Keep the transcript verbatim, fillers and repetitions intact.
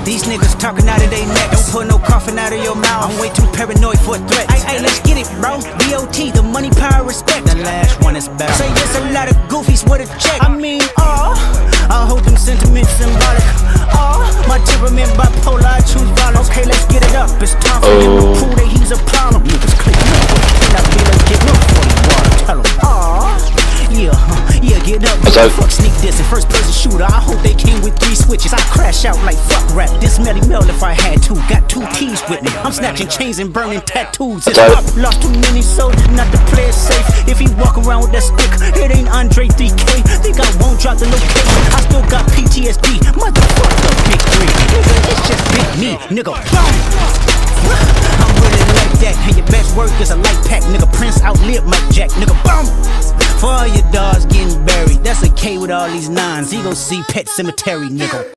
These niggas talking out of their neck. Don't put no coffin out of your mouth. I'm way too paranoid for a threat. Ay, ay, let's get it, bro. D O T, the money, power, respect. The last one is better. Say there's a lot of goofies with a check. I mean, oh, I hold them sentiments symbolic. Oh, my temperament bipolar, I choose violence. Okay, let's get it up. It's time for him to prove that he's a problem. Niggas click me. Can I be like, get no forty water? Tell him, oh, yeah, huh, yeah, get up. So, fuck sneak this and first person shooter. I hope they came with three switches. I crash out like fuck rap. This Melly Mel if I had to. Got two keys with me. I'm snatching chains and burning tattoos. It's so, up. Lost too many soldiers, not to play it safe. If he walk around with that stick, it ain't Andre three K. Think I won't drop the location. I still got P T S D. Motherfucker, big three. Nigga, it's just big me, nigga. I'm really like that. And your best work is a light pack, nigga. Prince outlived Mike Jack, nigga. Boom. For all your dogs getting buried, that's a K with all these nines. He gon' see Pet Cemetery, nigga.